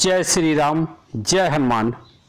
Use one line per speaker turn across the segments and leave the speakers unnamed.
जय श्री राम, जय हनुमान।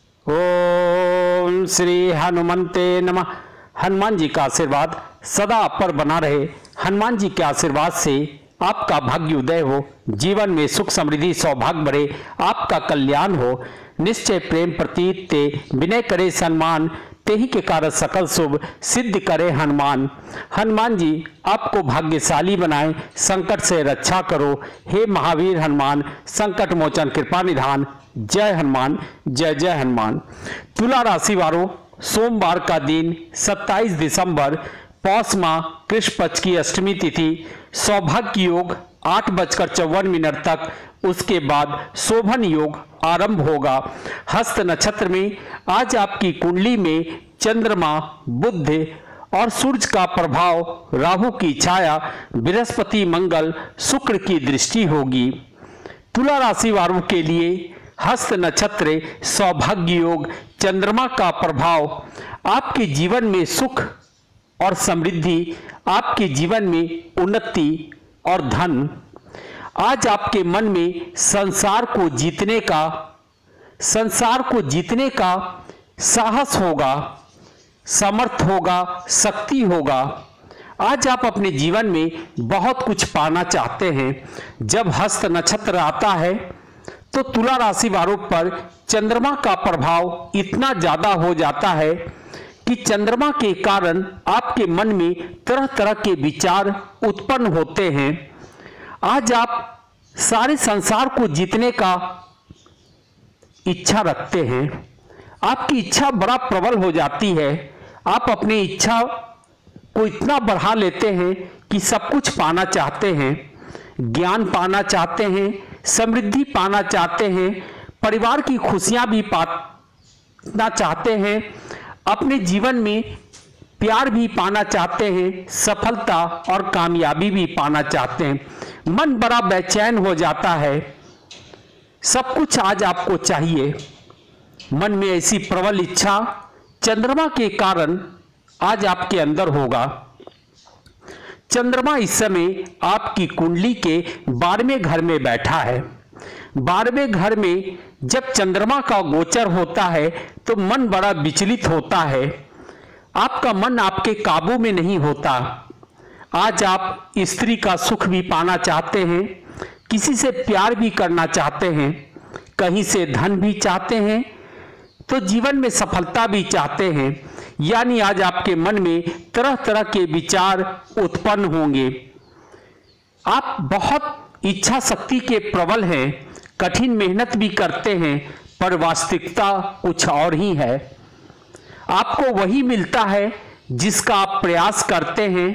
ओम श्री हनुमंते नमः। हनुमान जी का आशीर्वाद सदा आप पर बना रहे। हनुमान जी के आशीर्वाद से आपका भाग्य उदय हो, जीवन में सुख समृद्धि सौभाग्य बढ़े, आपका कल्याण हो। निश्चय प्रेम प्रतीत ते विनय करे सम्मान, तेहि के कारण सकल शुभ सिद्ध करे हनुमान। हनुमान जी आपको भाग्यशाली बनाए, संकट से रक्षा करो। हे महावीर हनुमान, संकट मोचन कृपा निधान। जय हनुमान, जय जय हनुमान। तुला राशि वालों, सोमवार का दिन 27 दिसंबर पौष माह कृष्ण पक्ष की अष्टमी तिथि, सौभाग्य योग 8:54 तक, उसके बाद शोभन योग आरंभ होगा। हस्त नक्षत्र में आज आपकी कुंडली में चंद्रमा, बुध और सूर्य का प्रभाव, राहु की छाया, बृहस्पति, मंगल, शुक्र की दृष्टि होगी। तुला राशि वालों के लिए हस्त नक्षत्र, सौभाग्य योग, चंद्रमा का प्रभाव आपके जीवन में सुख और समृद्धि, आपके जीवन में उन्नति और धन। आज आपके मन में संसार को जीतने का साहस होगा, समर्थ होगा, शक्ति होगा। आज आप अपने जीवन में बहुत कुछ पाना चाहते हैं। जब हस्त नक्षत्र आता है तो तुला राशि वालों पर चंद्रमा का प्रभाव इतना ज्यादा हो जाता है कि चंद्रमा के कारण आपके मन में तरह तरह के विचार उत्पन्न होते हैं। आज आप सारे संसार को जीतने का इच्छा रखते हैं। आपकी इच्छा बड़ा प्रबल हो जाती है। आप अपनी इच्छा को इतना बढ़ा लेते हैं कि सब कुछ पाना चाहते हैं। ज्ञान पाना चाहते हैं, समृद्धि पाना चाहते हैं, परिवार की खुशियां भी पाना चाहते हैं, अपने जीवन में प्यार भी पाना चाहते हैं, सफलता और कामयाबी भी पाना चाहते हैं। मन बड़ा बेचैन हो जाता है। सब कुछ आज आपको चाहिए। मन में ऐसी प्रबल इच्छा चंद्रमा के कारण आज आपके अंदर होगा। चंद्रमा इस समय आपकी कुंडली के 12वें घर में बैठा है। 12वें घर में जब चंद्रमा का गोचर होता है तो मन बड़ा विचलित होता है। आपका मन आपके काबू में नहीं होता। आज आप स्त्री का सुख भी पाना चाहते हैं, किसी से प्यार भी करना चाहते हैं, कहीं से धन भी चाहते हैं, तो जीवन में सफलता भी चाहते हैं। यानी आज आपके मन में तरह तरह के विचार उत्पन्न होंगे। आप बहुत इच्छा शक्ति के प्रबल हैं, कठिन मेहनत भी करते हैं, पर वास्तविकता कुछ और ही है। आपको वही मिलता है जिसका आप प्रयास करते हैं।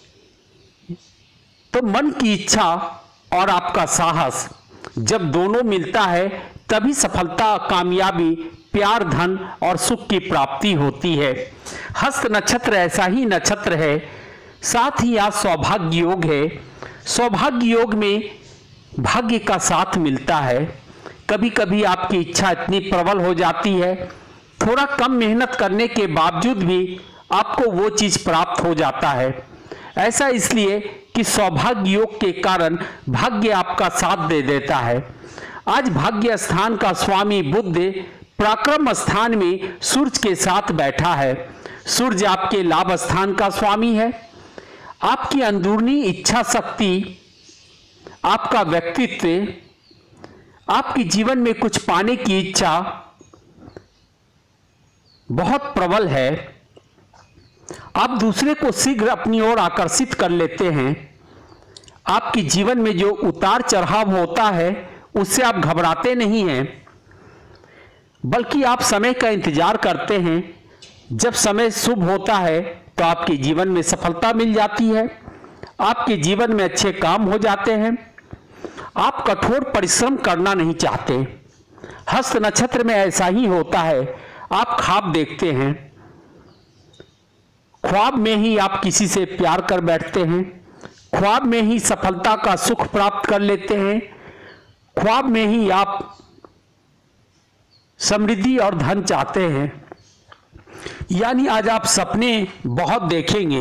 तो मन की इच्छा और आपका साहस जब दोनों मिलता है तभी सफलता, कामयाबी, प्यार, धन और सुख की प्राप्ति होती है। हस्त नक्षत्र ऐसा ही नक्षत्र है। साथ ही आज सौभाग्य योग है। सौभाग्य योग में भाग्य का साथ मिलता है। कभी कभी आपकी इच्छा इतनी प्रबल हो जाती है, थोड़ा कम मेहनत करने के बावजूद भी आपको वो चीज प्राप्त हो जाता है। ऐसा इसलिए कि सौभाग्य योग के कारण भाग्य आपका साथ दे देता है। आज भाग्य स्थान का स्वामी बुध पराक्रम स्थान में सूर्य के साथ बैठा है। सूर्य आपके लाभ स्थान का स्वामी है। आपकी अंदरूनी इच्छा शक्ति, आपका व्यक्तित्व, आपके जीवन में कुछ पाने की इच्छा बहुत प्रबल है। आप दूसरे को शीघ्र अपनी ओर आकर्षित कर लेते हैं। आपके जीवन में जो उतार चढ़ाव होता है उससे आप घबराते नहीं हैं, बल्कि आप समय का इंतजार करते हैं। जब समय शुभ होता है तो आपके जीवन में सफलता मिल जाती है, आपके जीवन में अच्छे काम हो जाते हैं। आप कठोर परिश्रम करना नहीं चाहते। हस्त नक्षत्र में ऐसा ही होता है। आप ख्वाब देखते हैं, ख्वाब में ही आप किसी से प्यार कर बैठते हैं, ख्वाब में ही सफलता का सुख प्राप्त कर लेते हैं, ख्वाब में ही आप समृद्धि और धन चाहते हैं। यानी आज आप सपने बहुत देखेंगे।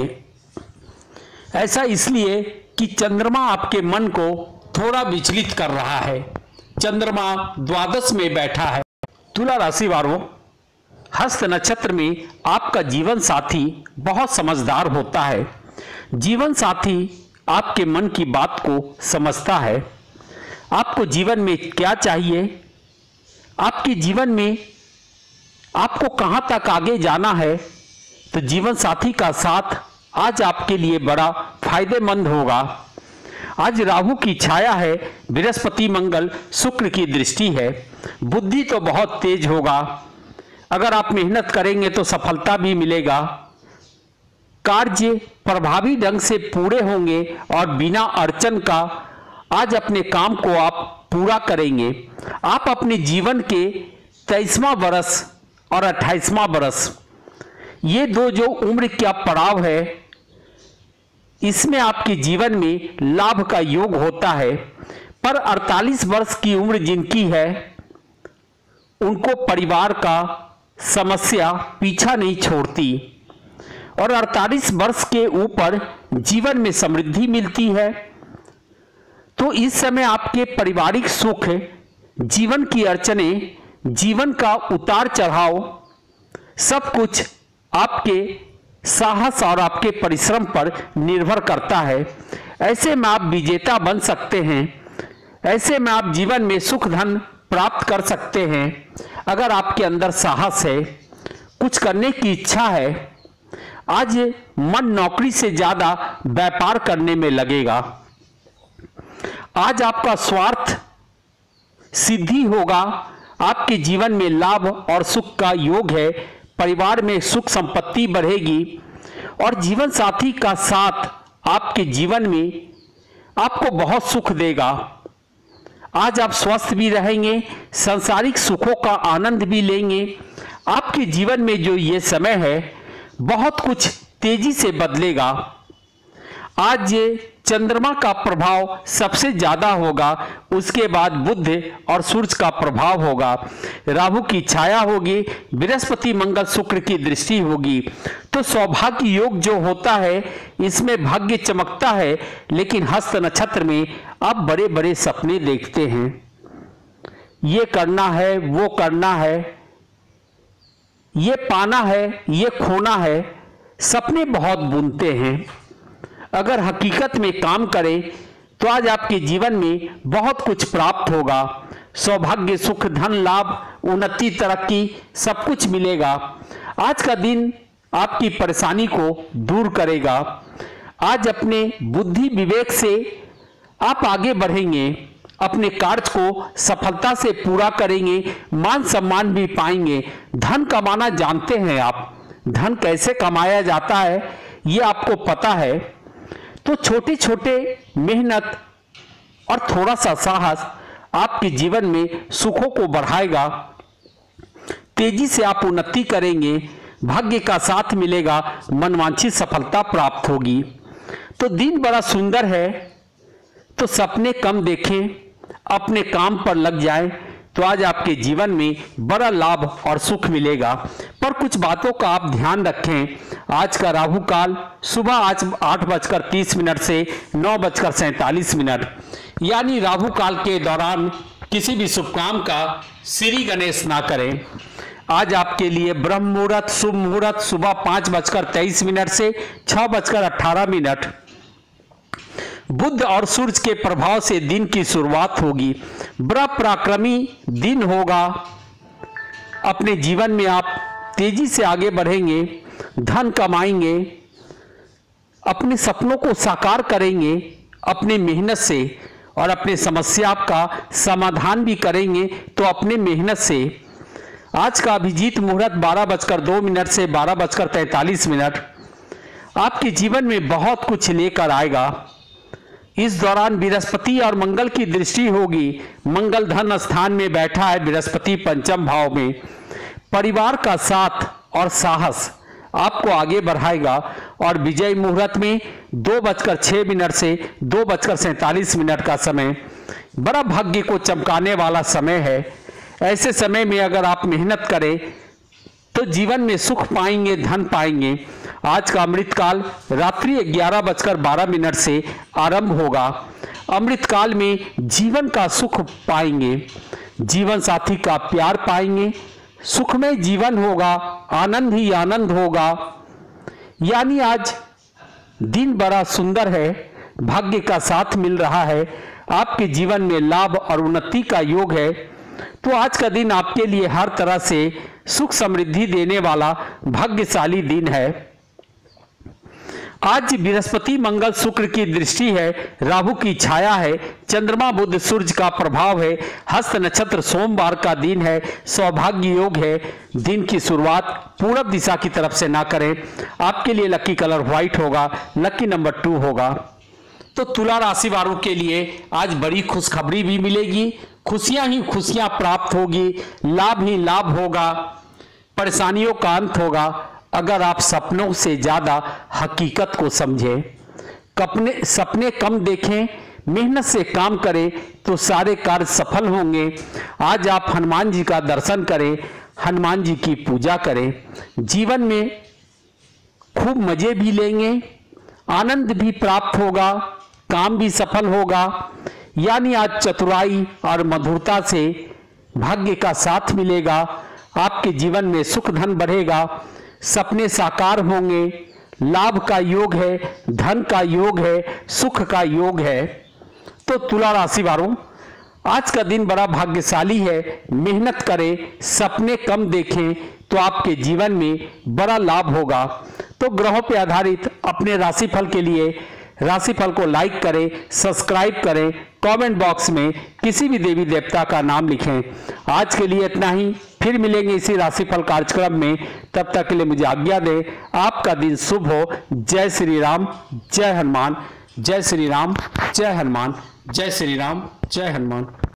ऐसा इसलिए कि चंद्रमा आपके मन को थोड़ा विचलित कर रहा है। चंद्रमा द्वादश में बैठा है। तुला राशि वालों, हस्त नक्षत्र में आपका जीवन साथी बहुत समझदार होता है। जीवन साथी आपके मन की बात को समझता है। आपको जीवन में क्या चाहिए, आपके जीवन में आपको कहां तक आगे जाना है, तो जीवन साथी का साथ आज आपके लिए बड़ा फायदेमंद होगा। आज राहु की छाया है, बृहस्पति मंगल शुक्र की दृष्टि है। बुद्धि तो बहुत तेज होगा। अगर आप मेहनत करेंगे तो सफलता भी मिलेगा। कार्य प्रभावी ढंग से पूरे होंगे और बिना अड़चन का आज अपने काम को आप पूरा करेंगे। आप अपने जीवन के 23वां वर्ष और 28वां वर्ष, ये दो जो उम्र का पड़ाव है, इसमें आपके जीवन में लाभ का योग होता है। पर 48 वर्ष की उम्र जिनकी है, उनको परिवार का समस्या पीछा नहीं छोड़ती और 48 वर्ष के ऊपर जीवन में समृद्धि मिलती है। तो इस समय आपके पारिवारिक सुख, जीवन की अड़चनें, जीवन का उतार चढ़ाव, सब कुछ आपके साहस और आपके परिश्रम पर निर्भर करता है। ऐसे में आप विजेता बन सकते हैं। ऐसे में आप जीवन में सुख धन प्राप्त कर सकते हैं। अगर आपके अंदर साहस है, कुछ करने की इच्छा है, आज मन नौकरी से ज्यादा व्यापार करने में लगेगा। आज आपका स्वार्थ सिद्धि होगा। आपके जीवन में लाभ और सुख का योग है। परिवार में सुख संपत्ति बढ़ेगी और जीवन साथी का साथ आपके जीवन में आपको बहुत सुख देगा। आज आप स्वस्थ भी रहेंगे, सांसारिक सुखों का आनंद भी लेंगे। आपके जीवन में जो ये समय है, बहुत कुछ तेजी से बदलेगा। आज चंद्रमा का प्रभाव सबसे ज्यादा होगा, उसके बाद बुध और सूर्य का प्रभाव होगा। राहु की छाया होगी, बृहस्पति मंगल शुक्र की दृष्टि होगी। तो सौभाग्य योग जो होता है, इसमें भाग्य चमकता है। लेकिन हस्त नक्षत्र में आप बड़े बड़े सपने देखते हैं, ये करना है, वो करना है, ये पाना है, ये खोना है। सपने बहुत बुनते हैं। अगर हकीकत में काम करें तो आज आपके जीवन में बहुत कुछ प्राप्त होगा। सौभाग्य, सुख, धन, लाभ, उन्नति, तरक्की सब कुछ मिलेगा। आज का दिन आपकी परेशानी को दूर करेगा। आज अपने बुद्धि विवेक से आप आगे बढ़ेंगे, अपने कार्य को सफलता से पूरा करेंगे, मान सम्मान भी पाएंगे। धन कमाना जानते हैं आप, धन कैसे कमाया जाता है ये आपको पता है। तो छोटे छोटे मेहनत और थोड़ा सा साहस आपके जीवन में सुखों को बढ़ाएगा। तेजी से आप उन्नति करेंगे, भाग्य का साथ मिलेगा, मनवांछित सफलता प्राप्त होगी। तो दिन बड़ा सुंदर है। तो सपने कम देखें, अपने काम पर लग जाएं, तो आज आपके जीवन में बड़ा लाभ और सुख मिलेगा। पर कुछ बातों का आप ध्यान रखें। आज का राहु काल सुबह आज 8:30 से 9:47, यानी राहु काल के दौरान किसी भी शुभ काम का श्री गणेश ना करें। आज आपके लिए ब्रह्म मुहूर्त, शुभ मुहूर्त सुबह 5:23 से 6:18। बुध और सूर्य के प्रभाव से दिन की शुरुआत होगी। बड़ा पराक्रमी दिन होगा। अपने जीवन में आप तेजी से आगे बढ़ेंगे, धन कमाएंगे, अपने सपनों को साकार करेंगे अपनी मेहनत से, और अपने समस्या का समाधान भी करेंगे तो अपने मेहनत से। आज का अभिजीत मुहूर्त 12:02 से 12:43। आपके जीवन में बहुत कुछ लेकर आएगा। इस दौरान बृहस्पति और मंगल की दृष्टि होगी। मंगल धन स्थान में बैठा है, बृहस्पति पंचम भाव में। परिवार का साथ और साहस आपको आगे बढ़ाएगा। और विजय मुहूर्त में 2:06 से 2:47 का समय बड़ा भाग्य को चमकाने वाला समय है। ऐसे समय में अगर आप मेहनत करें तो जीवन में सुख पाएंगे, धन पाएंगे। आज का अमृतकाल रात्रि 11:12 से आरंभ होगा। अमृत काल में जीवन का सुख पाएंगे, जीवन साथी का प्यार पाएंगे, सुखमय जीवन होगा, आनंद ही आनंद होगा। यानी आज दिन बड़ा सुंदर है, भाग्य का साथ मिल रहा है, आपके जीवन में लाभ और उन्नति का योग है। तो आज का दिन आपके लिए हर तरह से सुख समृद्धि देने वाला भाग्यशाली दिन है। आज बृहस्पति मंगल शुक्र की दृष्टि है, राहु की छाया है, चंद्रमा बुध सूर्य का प्रभाव है, हस्त नक्षत्र सोमवार का दिन है, सौभाग्य योग है। दिन की शुरुआत पूरब दिशा की तरफ से ना करें। आपके लिए लकी कलर व्हाइट होगा, लकी नंबर 2 होगा। तो तुला राशि वालों के लिए आज बड़ी खुशखबरी भी मिलेगी, खुशियां ही खुशियां प्राप्त होगी, लाभ ही लाभ होगा, परेशानियों का अंत होगा अगर आप सपनों से ज्यादा हकीकत को समझें। सपने कम देखें, मेहनत से काम करें तो सारे कार्य सफल होंगे। आज आप हनुमान जी का दर्शन करें, हनुमान जी की पूजा करें, जीवन में खूब मजे भी लेंगे, आनंद भी प्राप्त होगा, काम भी सफल होगा। यानी आज चतुराई और मधुरता से भाग्य का साथ मिलेगा, आपके जीवन में सुख धन बढ़ेगा, सपने साकार होंगे, लाभ का योग है, धन का योग है, सुख का योग है। तो तुला राशि वालों, आज का दिन बड़ा भाग्यशाली है। मेहनत करें, सपने कम देखें तो आपके जीवन में बड़ा लाभ होगा। तो ग्रहों पर आधारित अपने राशिफल के लिए राशिफल को लाइक करें, सब्सक्राइब करें, कमेंट बॉक्स में किसी भी देवी देवता का नाम लिखें। आज के लिए इतना ही, फिर मिलेंगे इसी राशिफल कार्यक्रम में। तब तक के लिए मुझे आज्ञा दें। आपका दिन शुभ हो। जय श्री राम, जय हनुमान, जय श्री राम, जय हनुमान, जय श्री राम, जय हनुमान।